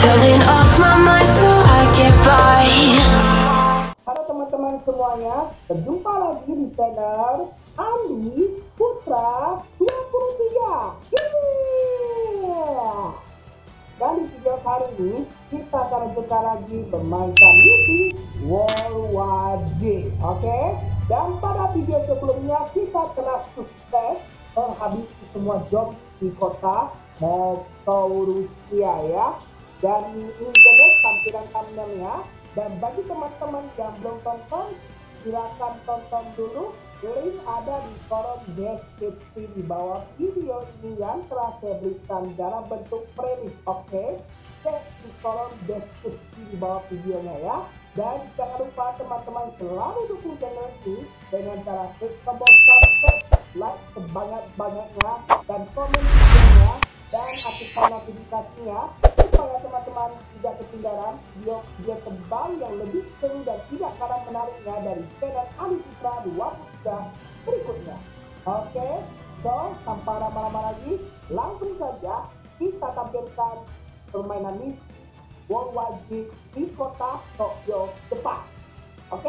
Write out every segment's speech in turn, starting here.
Turning off my mind so I get by. Halo teman-teman semuanya, berjumpa lagi di channel Andi Putra 23. Yeah! Dan di video kali ini kita akan lanjutkan lagi bermainkan misi World War Z. Oke? Dan pada video sebelumnya kita telah sukses menghabisi semua job di kota Moskow, Rusia ya. Dan ini guys tampilan thumbnailnya. Dan bagi teman-teman yang belum tonton, silakan tonton dulu. Link ada di kolom deskripsi di bawah video ini yang telah saya berikan dalam bentuk playlist. Oke, cek di kolom deskripsi di bawah videonya ya. Dan jangan lupa teman-teman selalu dukung channel ini dengan cara klik tombol subscribe, like sebanyak-banyaknya, dan komen videonya, dan aktifkan notifikasinya supaya teman-teman tidak ketinggalan video terbaru yang lebih seru dan tidak kalah menariknya dari channel Andi Putra 23 berikutnya. Oke, so tanpa lama-lama lagi, langsung saja kita tampilkan permainan misi World War Z di kota Tokyo, Jepang. Oke?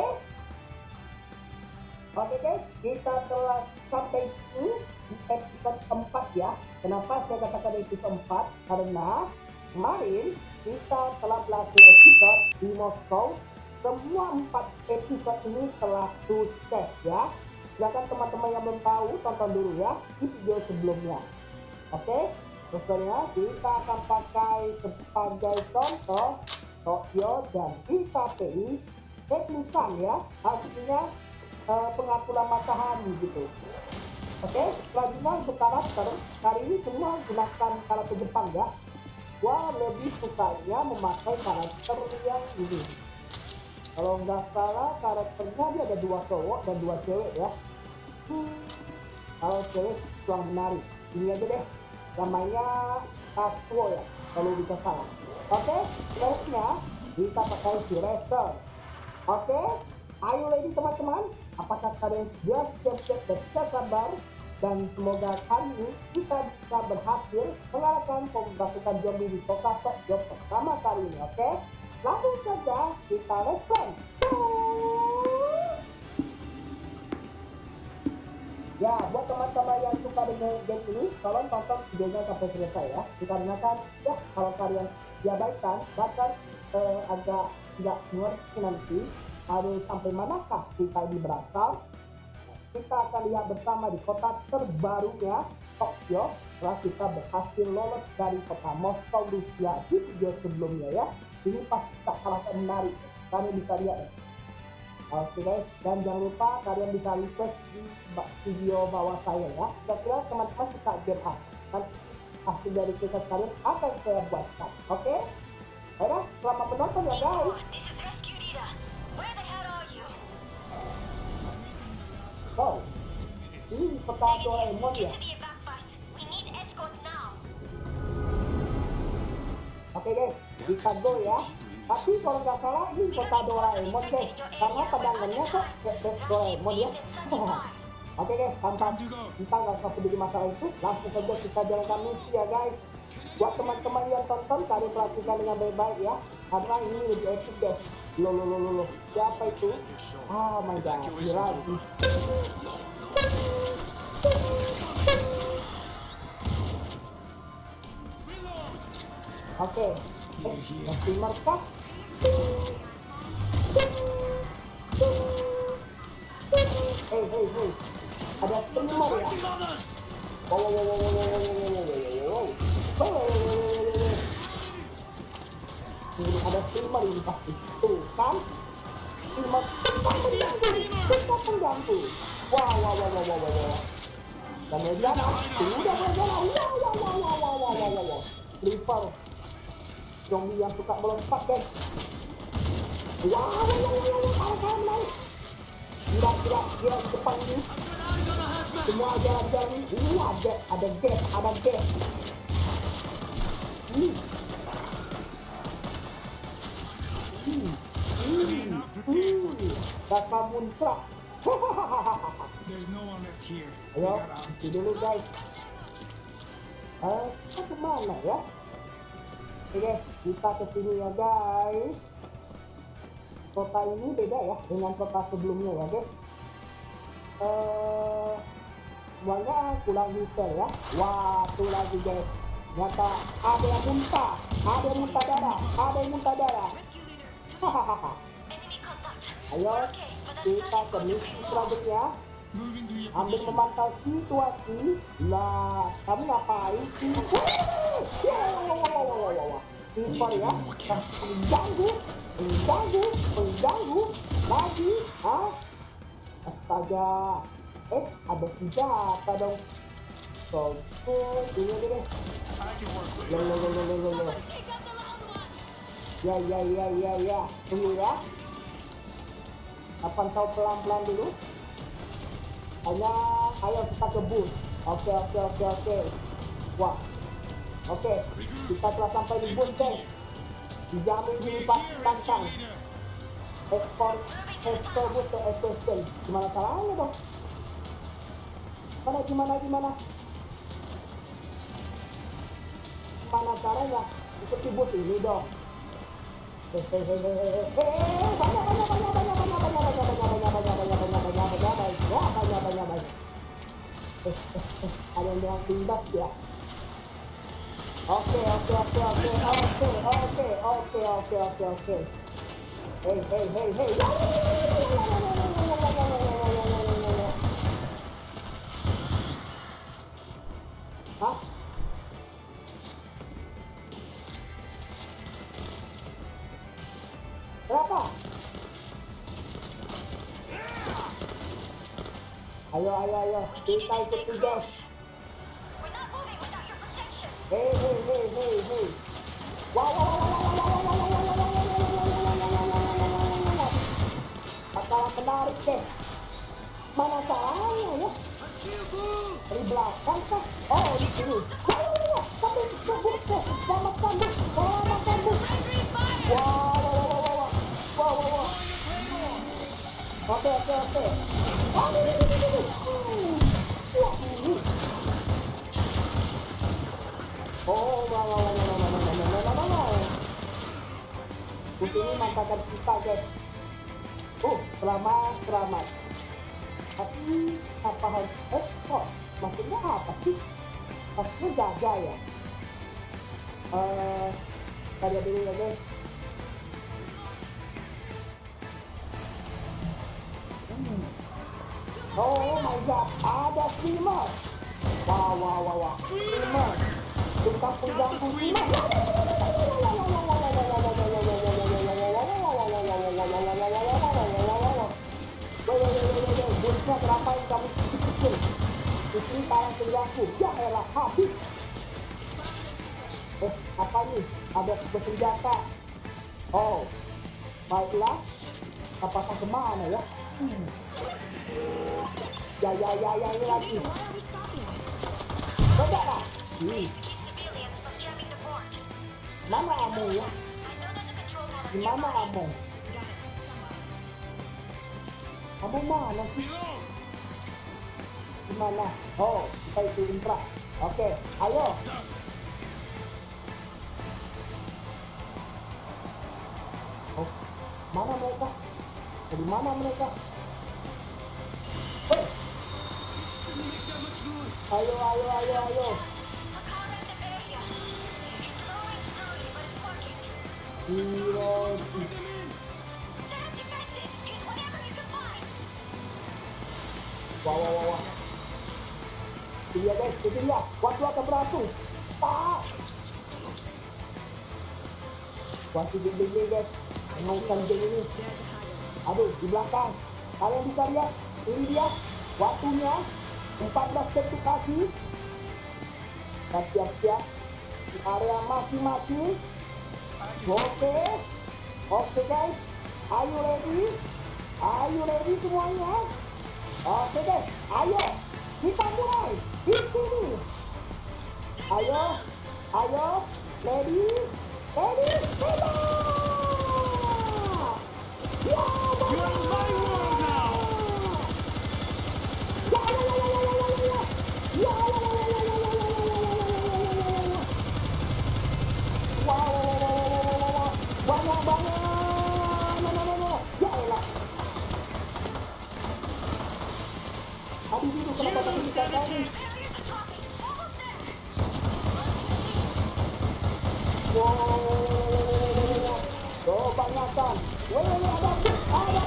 Oke guys, kita telah sampai di episode 4 ya. Kenapa saya katakan episode 4? Karena kemarin kita telah melakukan episode di Moskow. Semua 4 episode ini telah sukses ya. Silakan teman-teman yang belum tahu tonton dulu ya di video sebelumnya. Oke, terusnya kita akan pakai sebagai contoh Tokyo dan IKPI teknikan ya, artinya pengaturan matahari gitu. Oke, selanjutnya untuk karakter kali ini semua gunakan karakter Jepang ya. Gua lebih sukanya memakai karakter yang ini. Kalau nggak salah karakternya dia ada 2 cowok dan 2 cewek ya. Kalau cewek kurang menarik. Ini aja deh. Namanya Tatsuo ya. Kalau bisa salah. Oke, selanjutnya kita pakai si Racer. Oke, ayo lagi teman-teman. Apakah kalian sudah siap-siap dan tidak sabar? Dan semoga kali ini kita bisa berhasil mengalahkan pasukan zombie di kota Tokyo pertama kali ini. Oke, langsung saja kita respon. Ya, buat teman-teman yang suka dengan game ini, tolong tonton videonya sampai selesai ya. Dikarenakan ya kalau kalian diabaikan bahkan agak tidak mengerti nanti harus sampai manakah kita ini berasal. Kita akan lihat bersama di kota terbarunya Tokyo setelah kita berhasil lolos dari kota Moskow, Rusia di video sebelumnya ya. Ini pasti tak kalah menarik, kalian bisa lihat ya. Oke guys, dan jangan lupa kalian bisa request di video bawah saya ya. Kira-kira teman-teman suka game apa? Dan hasil dari request kalian akan saya buatkan. Oke? Baiklah, selamat menonton ya guys. Oh, ini peta Doraemon ya. Oke guys, kita go ya. Tapi kalau nggak salah ini kota Doraemon guys, karena pedangannya kok kayak Doraemon ya. Oke guys, tanpa kita nggak usah peduli masalah itu, langsung saja kita jalankan misi ya guys. Buat teman-teman yang tonton, kalian perhatikan dengan baik-baik ya, karena ini lebih epic guys. Loh, siapa itu? Oh my god, Hiragi. Oke, masih markah. Hey, ada streamer ya. Ini ada streamer ini pasti. Tuh kan? Streamer pengganggu. Wah. Dan berjalan, udah berjalan. Wow. Creeper. Zombie yang suka melompat guys. Wow. Gila di depan ini. Semua jalan-jalan ini. Ada gas. Kakak muncrat. Ayo, dulu guys. Kita kemana ya? Oke, kita ke sini ya guys. Kota ini beda ya dengan kota sebelumnya ya guys. Semuanya pulang hotel ya. Wah, tuh lagi guys. Nyata ada yang muntah, ada yang muntah darah, ada yang muntah darah. Hahaha. Ayo, kita ke misi selanjutnya. Ambil memantau situasi. Lah, kamu ngapain sih? Impor ya, pengganggu, lagi, astaga, ada senjata dong. Ini deh. Ya, tunggu ya. Pantau pelan-pelan dulu. Ayo kita ke bus. Oke. Wah. Oke, kita telah sampai di bus guys. Dijamin dilipat kantang. Ekspor bus ke SSN. Gimana caranya dong? Gimana caranya? Ikuti bus ini dong. Banyak. Ada yang bilang tindak ya. Oke. Hey. Hah? Berapa? Ayo. Kita ikuti guys. Hey. Bakalan menarik deh. Mana caranya ya? Dari belakang kah? Oh, di sini. Sampai disebut deh. Selamatkan bus. Wow. Oke. Bus ini masakan kita guys. Selamat. Tapi apa harus ekspor? Maksudnya apa sih? Maksudnya jaga ya? Kita lihat dulu ya guys. Oh my god, ada steamer. Wow. Steamer. Tukang pengganggu steamer. Busnya berapa yang kamu kecil? Istri parang pengganggu. Ya elah, habis. Apa nih? Ada bersenjata. Oh, baiklah. Apakah kemana ya? Ya, ini lagi. Beda lah. Mana ammo ya? Gimana ammo? Ammo mana sih? Gimana? Oh, kita isi infra. Oke, ayo. Oh, mana mereka? Dari mana mereka? Hei! Ayo. Wah. Itu dia guys, waktu akan beratus. Waktu geng guys, mengusang geng ini. Aduh, di belakang. Kalian bisa lihat, ini dia waktunya 14 detik lagi. Kita siap-siap di area masing-masing. Oke guys, are you ready semuanya? Oke guys, ayo kita mulai di sini. Ayo, ready, go! You're in my world now! Wow. banget. No. Ya elah. Aduh, kenapa tadi bisa tadi? Wow. Kebanyakan. Ada bus.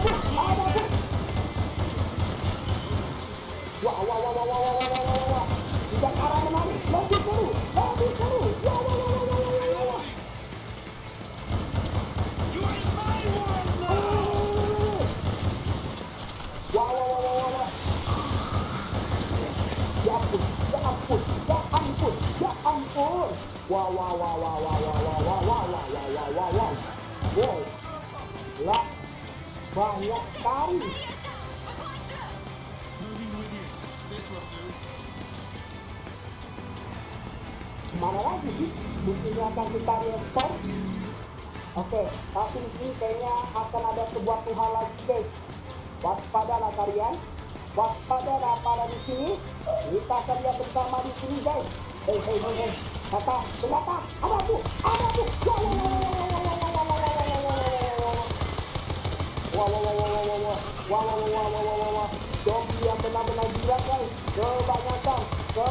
Wah. Tidak arah menarik. Lebih seru. Wah. You are in my world now! Wah. Ya ampun. Wow. Wow. Lah. Banyak sekali. Moving with you. This will do. Mana lagi sih? Buktinya akan kita respon. Oke, tapi ini kayaknya akan ada sebuah Tuhan lagi, guys. Waspadalah kalian. Waspadalah para di sini. Kita akan lihat bersama di sini, guys. Hei. Kata, ternyata ada tuh. Wow. Zombie yang benar-benar gila, guys. Kebanyakan.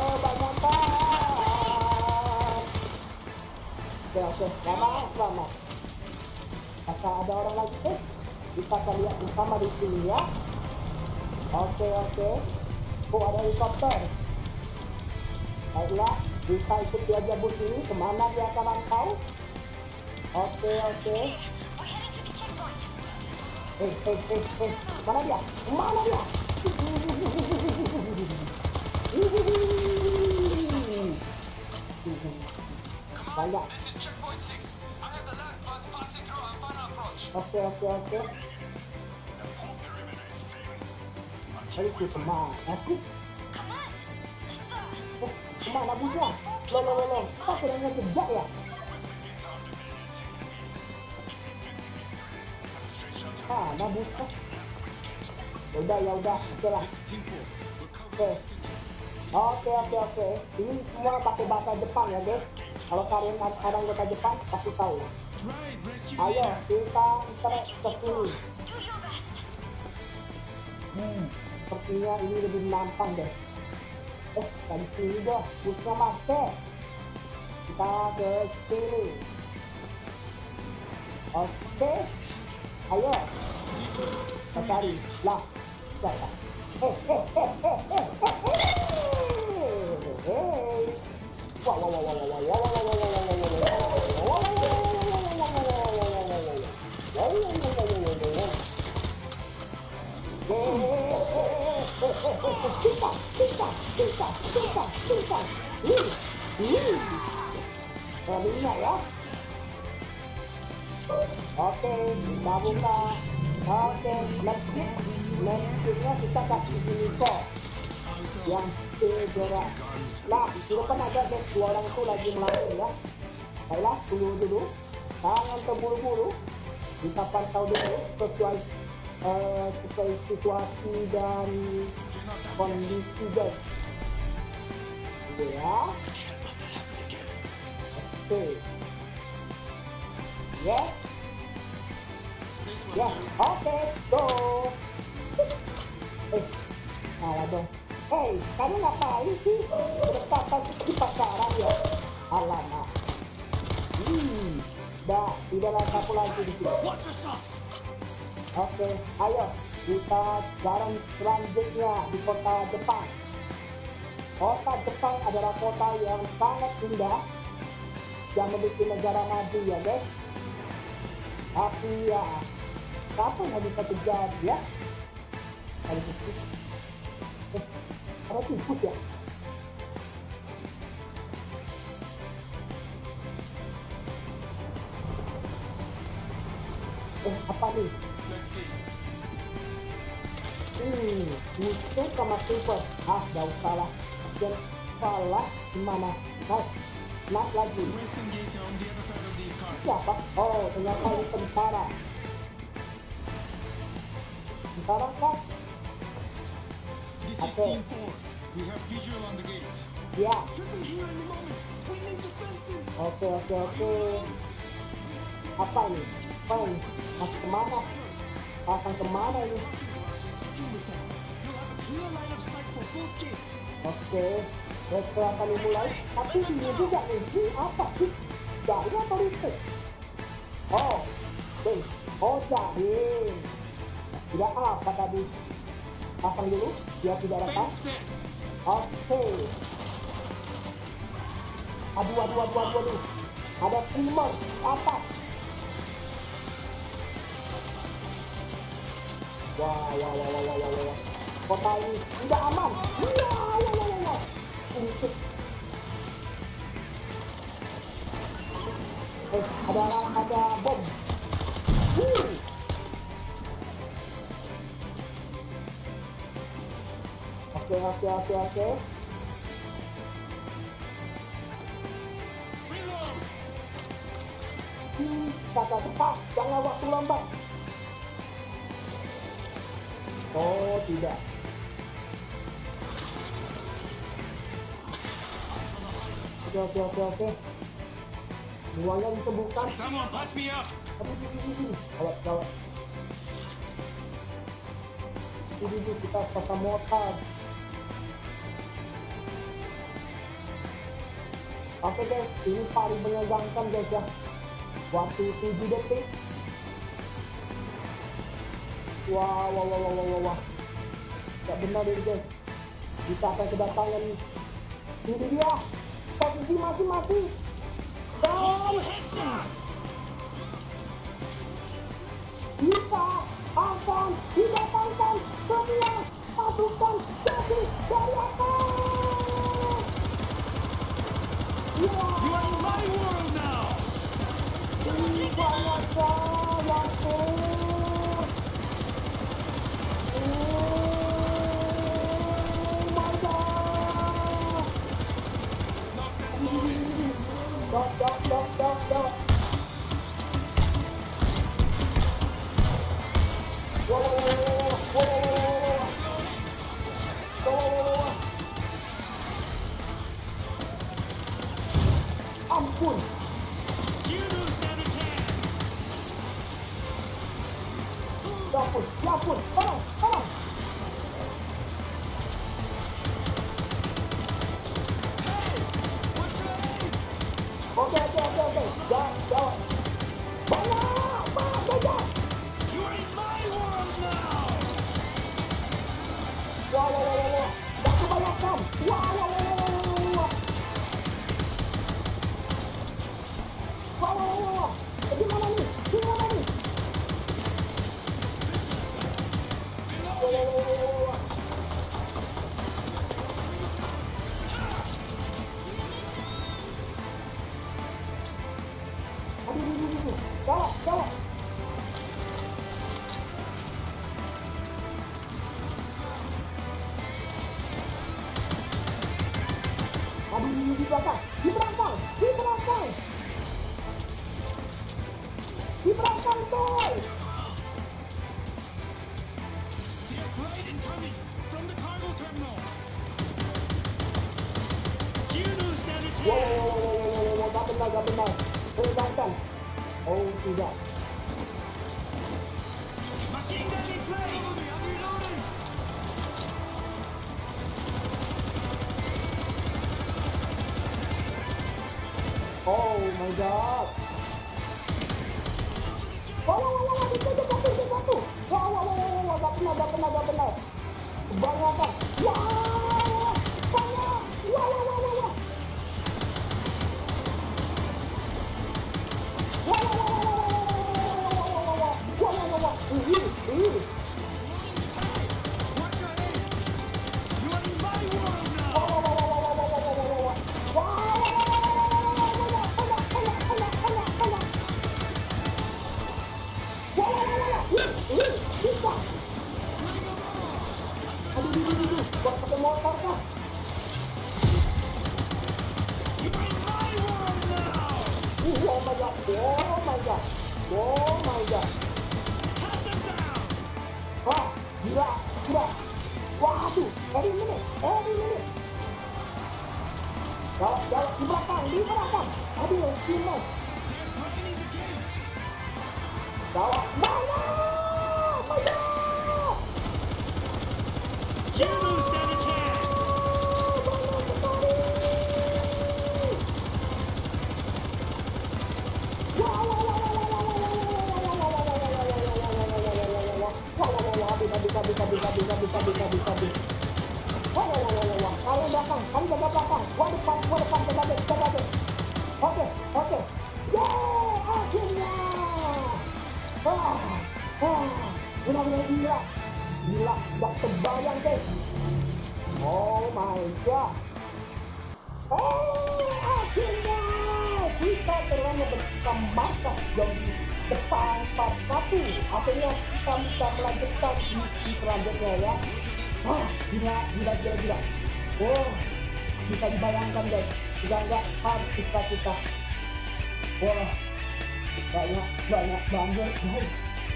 Oke, selamat. Kata ada orang lagi, kita akan lihat bersama di sini ya. Oke. Oh, ada helikopter. Baiklah, kita ikuti aja bus ini. Kemana dia akan mantau? Oke. Mana dia? Banyak. Oke. Itu kemana sih? Kemana busnya? Loh. Kita sedang ngejejak ya? Mana busnya? Udah. Oke lah. This is Team 4. We'll cover the rest of the Oke. Ini semua pakai bahasa Jepang ya, guys. Kalau kalian ada anggota Jepang, pasti tahu ya. drive rescue. Ayo, kita trek ke sini. Sepertinya ini lebih menantang, guys. Dari sini deh, busnya masuk. Kita ke sini. Oke. Ayo. Cari. Lah. Hey. Terlihat ya. Oke, kita buka. Oke, let's skip. Next-nya kita kasih info yang segera. Nah, di depan ada guys, dua orang itu lagi melangkah ya. Baiklah, tunggu dulu. Jangan terburu-buru. Kita pantau dulu sesuai situasi dan kondisi guys. Ya. Oke. Ya. Ya, oke, go. Salah dong. Hei, kamu ngapain sih? Berdekatan di pacaran ya? Alamak. Tidak ada satu lagi di sini. What's the sauce? Oke, ayo kita jalan selanjutnya di kota Jepang. Kota Jepang adalah kota yang sangat indah yang memiliki negara maju ya guys. Tapi ya, apa yang bisa terjadi ya? Ada tikus. Ada tikus ya? Apa nih? Let's see. Musuh sama super. Gak usah lah. Dan salah gimana? Naik lagi. Western gates are on the other side of these cars. Siapa? Oh, ternyata ini tentara. Tentara kah? This is Okay. Team 4. We have visual on the gate. Ya. Get them here in a moment. We need defenses. Oke. Apa ini? Bang, masih kemana? Akan kemana ini? Oke, mereka akan dimulai. Tapi ini juga ini apa sih? Jaring atau listrik? Oh, oh jaring. Tidak apa tadi? Pasang dulu, biar tidak retak. Oke. Aduh. Ada timer atas. Wah. Kota ini tidak aman. Ya. Untuk. Ada bom. Oke. Kata cepat, jangan waktu lambat. Oh, tidak. Oke. Semuanya ditemukan. Someone patch me up. Gawat. Ini kita pasang motor. Oke guys, ini paling menegangkan guys ya. Waktu 7 detik. Wah. Gak benar ini guys. Kita akan kedatangan. Ini dia. Posisi masing-masing. Dan kita akan didatangkan semua pasukan jadi dari atas. You are in my world now. Ini banyak sayangku. Oh my god. Dok. Ampun. You don't stand a chance. Ya ampun. Tolong. What's your name? Oke. Jawab. Banyak. You are in my world now. Wah. Gak kebanyakan. Wah. Gimana nih? Wah. Aduh. Jawab. Aduh, di belakang. Di belakang, coy. The upgrade incoming from the cargo terminal. You don't stand a chance. Wow, gak benar. Menegangkan. Oh, tidak. Machine gun in place. I'm reloading. Oh my god. Wah, itu satu. Wah, gak benar. Kebanyakan. Wah, banyak. Wah. What's your name? You are in my world now. Aduh, buat pakai motor kah? You are in my world now. Oh my god. Cut them down. Wah, gila. Waduh, every minute. Jawab, di belakang. Aduh, gila. They're threatening the gate. bawah. Mana? You don't stand a chance. Kalian belakang, kalian jaga belakang. Gua depan, jaga deh. Oke. Yeay, akhirnya. Benar-benar gila. Gak terbayang, guys. Oh my god. Akhirnya kita telah berkembangkan dari depan 41. Akhirnya kita bisa melanjutkan misi selanjutnya ya. Gila. Oh, bisa dibayangkan guys. Enggak harus kita. Wah, banyak banget guys.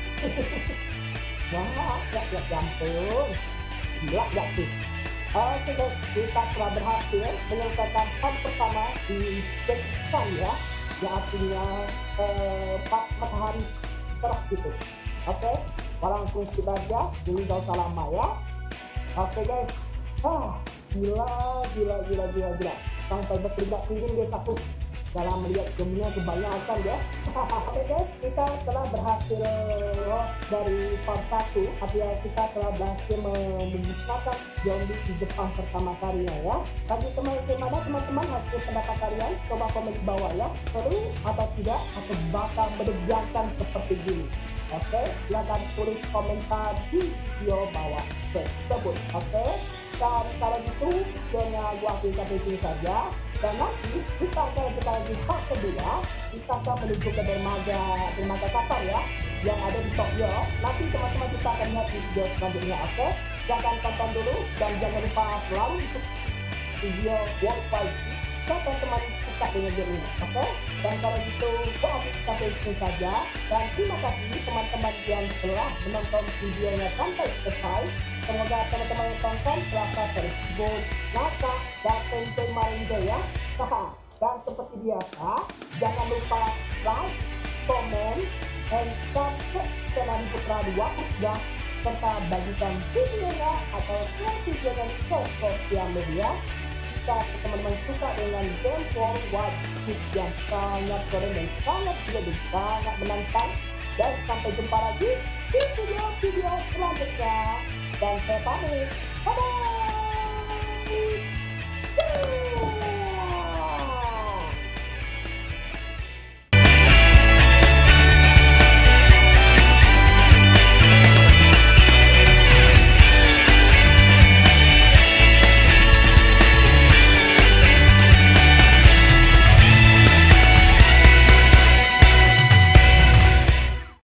Wah, ya ampun. Gila gak sih? Oke guys, kita telah berhasil menyelesaikan hal pertama di depan ya, yang artinya matahari cerah gitu. Oke, langsung kita aja, ini gak usah lama ya. Oke guys, gila. Sampai berkeringat-keringat guys aku dalam melihat gamenya kebanyakan ya. Oke guys, kita telah berhasil dari part 1. Artinya kita telah berhasil memusnahkan zombie di Jepang pertama kalinya ya. Bagi teman-teman hasil pendapat kalian, coba komen di bawah ya. Seru atau tidak, atau bakal menegangkan seperti gini. Oke, silahkan tulis komentar di video bawah tersebut. Oke, dan kalau gitu videonya gua akhiri sampai sini saja. Dan nanti kita akan di part kedua. Kita akan menuju ke dermaga kapal ya, yang ada di Tokyo. Nanti teman-teman kita akan lihat di video selanjutnya. Oke, jangan tonton dulu dan jangan lupa selalu untuk video World Fight. Teman-teman suka dengan video ini, oke? Dan kalau gitu, gua akhiri sampai sini saja. Dan terima kasih teman-teman yang telah menonton videonya sampai selesai. Semoga teman-teman yang tonton serasa tersebut, naka, dan enjoy main video ya. Dan seperti biasa, jangan lupa like, comment, dan subscribe channel Putra 2 ya. Serta bagikan videonya atau share videonya di sosial media. Jika teman-teman suka dengan game World War yang sangat keren dan sangat menantang. Dan sampai jumpa lagi di video-video selanjutnya. Dan saya pamit. Bye-bye.